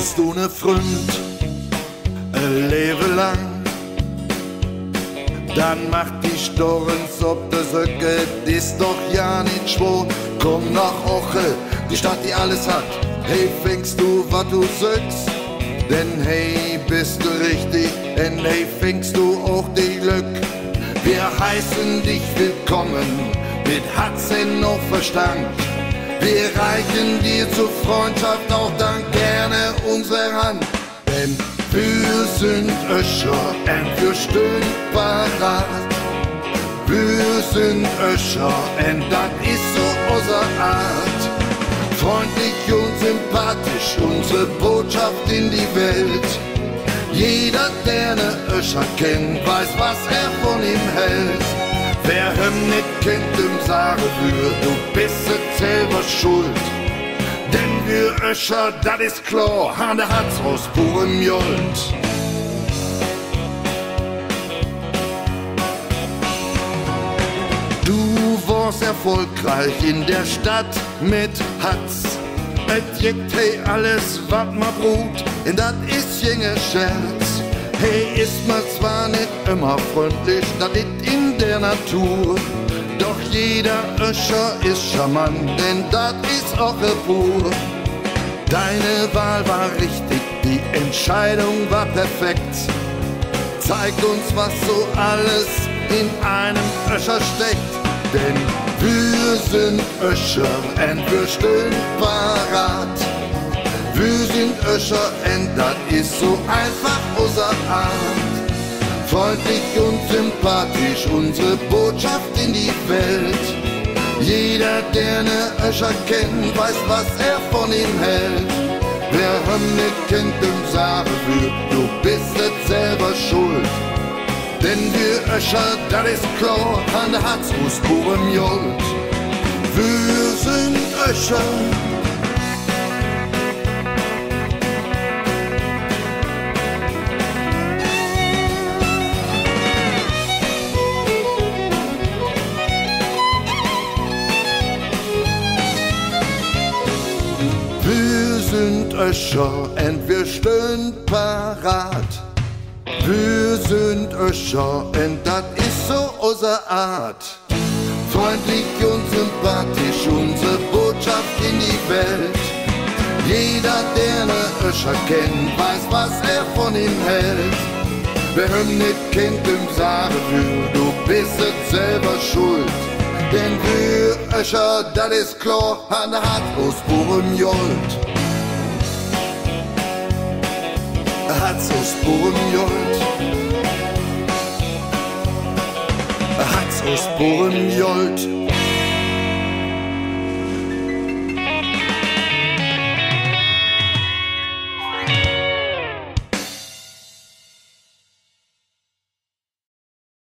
hast du ne Freund, ein Leben lang, dann macht die Storrens ob der Söcke, ist doch ja nicht schwor. Komm nach Oche, die Stadt, die alles hat. Hey, fängst du, wat du söckst? Denn hey, bist du richtig, denn hey, fängst du auch die Glück. Wir heißen dich willkommen, mit Herzen noch Verstand. Wir reichen dir zur Freundschaft auch dann gerne unsere Hand. Denn wir sind Öscher und wir stehen parat. Wir sind Öscher und das ist so unsere Art. Freundlich und sympathisch, unsere Botschaft in die Welt. Jeder, der ne Öscher kennt, weiß, was er von ihm hält. Wer ihn nicht kennt, dem sage wir, du bist es selber schuld. Denn wir Öscher, das ist klar, haben der Herz aus purem Jolt. Du warst erfolgreich in der Stadt mit Hatz. Et jeckt hey alles, wat ma brut, und dat is jenge Scherz. Hey, ist man zwar nicht immer freundlich, das liegt in der Natur. Doch jeder Öscher ist charmant, denn das ist auch pur. Deine Wahl war richtig, die Entscheidung war perfekt. Zeigt uns, was so alles in einem Öscher steckt. Denn wir sind Öscher und wir stehen parat. Wir sind Öscher und das ist so einfach unsere Art. Freundlich und sympathisch, unsere Botschaft in die Welt. Jeder, der ne Öscher kennt, weiß, was er von ihm hält. Wer ihn nicht kennt, dem sage wir, du bist es selber schuld. Denn wir Öscher, das ist klar, an der Herz aus purem Jolt. Wir sind Öscher. Wir sind Öscher und wir stehen parat. Wir sind Öscher und das ist so unsere Art. Freundlich und sympathisch, unsere Botschaft in die Welt. Jeder, der ne Öscher kennt, weiß, was er von ihm hält. Wer ihn nicht kennt, dem sage wir, du bist es selber schuld. Denn wir Öscher, das ist klar, an der Hand aus purem Jolt. Herz aus purem Jolt. Herz aus purem Jolt.